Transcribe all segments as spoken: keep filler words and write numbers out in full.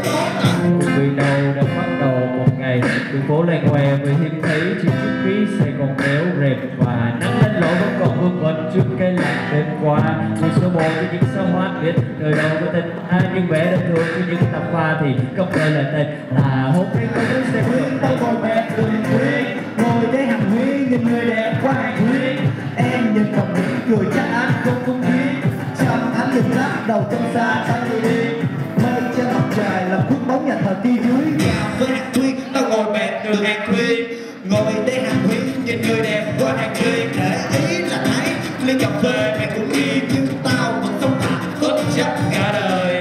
Vì đâu đã bắt đầu một ngày đường phố làng què với hiếm thấy chiếc chiếc khí Sài Gòn kéo rệp và nắng lên lỗ vẫn còn vương vấn trước cái lạnh đêm qua. Người số một với những sao hoa biết đời đâu có tình ai nhưng vẻ đơn thương với những tạp pha thì không ngờ là tình à hôm nay có tới sẽ Huyên tao ngồi mẹ đường Huyên ngồi đây hàng Huyên nhìn người đẹp qua hàng Huyên em nhìn đồng mỹ cười chắc anh không không biết trong ánh lưng lắc đầu trong xa sao người đi mây trên mặt trời làm khuất bóng nhà thờ ti dưới chào với hàng Huyên tao ngồi mẹ đường hàng Huyên ngồi đây hàng Huyên nhìn người đẹp qua hàng Huyên để ý là thấy lên cà phê mẹ cũng đi nhưng tao vẫn không tạm tốt chắc cả đời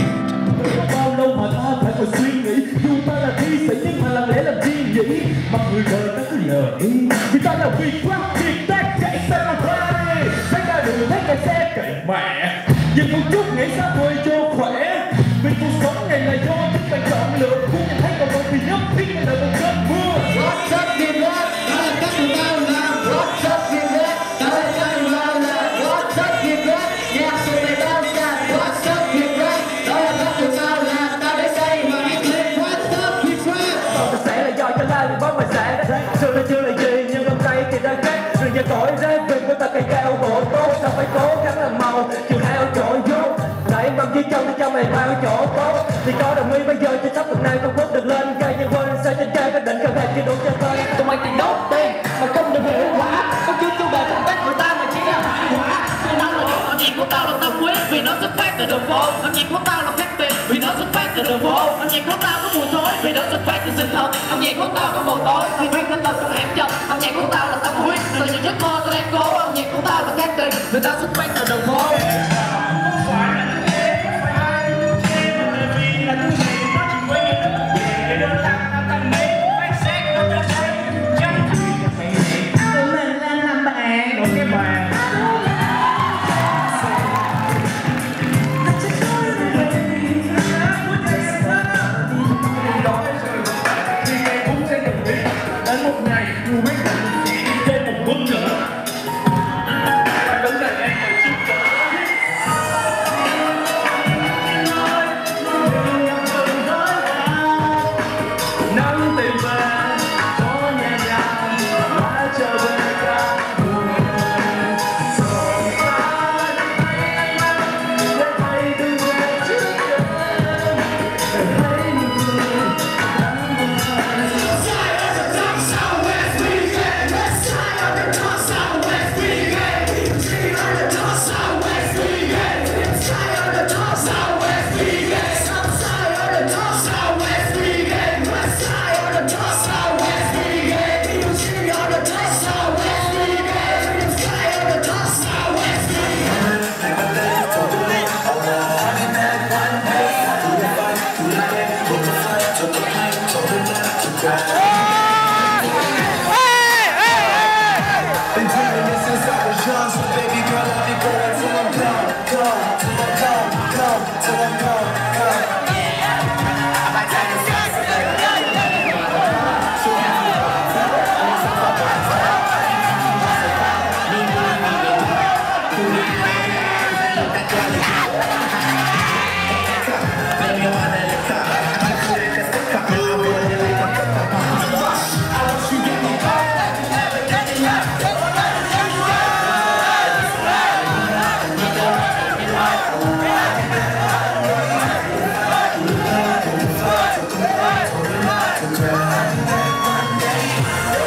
bao lâu mà ta phải ngồi suy nghĩ dù ta là thi sĩ nhưng mà làm lẽ làm chi nhỉ mà người đời ta cứ lờ đi vì ta là vì quá việc ta chạy xe mà thuê thấy ra đường thấy cái xe cậy mẹ dừng một chút nghĩ sao thôi cho khỏe vì cuộc sống này là do chúng ta chọn lựa cũng nhìn thấy còn một thì nhất thiết là đợi một cơn mưa what's up kid what ta là các tụi tao làm what's up kid what ta là các tụi tao làm what's up kid what nhạc tụi này tao làm what's up kid what ta là các tụi tao làm tao để xây mà anh lên what's up kid what còn ta sẽ là do cho ta thì bóng mà sẽ xưa nó chưa là gì nhưng hôm nay thì đã khác rồi giờ cõi ra về của ta cây cao bộ tốt ta phải cố gắng làm màu chiều theo trội vô lại bằng dưới chân thì cho mày bao chỗ tốt thì có đồng ý bây giờ trên sắp tuần này không quốc được lên cây nhưng quên sao trên cây có định cao đẹp chưa đủ cho tôi tụi mày tiền đốt tiền mà không được hiệu quả có chứ chú bề phong cách người ta mà chỉ là hại quả tôi nói là điều âm nhạc của tao là tâm huyết vì nó xuất phát từ đường phố âm nhạc của tao là khác biệt vì nó xuất phát từ đường phố âm nhạc của tao có mùi thối vì nó xuất phát từ sinh thật âm nhạc của tao có màu tối vì huyết nó tao trong hẻm chật âm nhạc của tao là tâm huyết từ những giấc mơ tôi đang cố âm nhạc của tao là khác biệt người ta xuất phát từ đường phố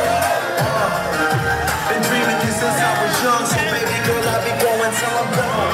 Been dreaming this since I was young, so baby girl, I'll be going till I'm gone.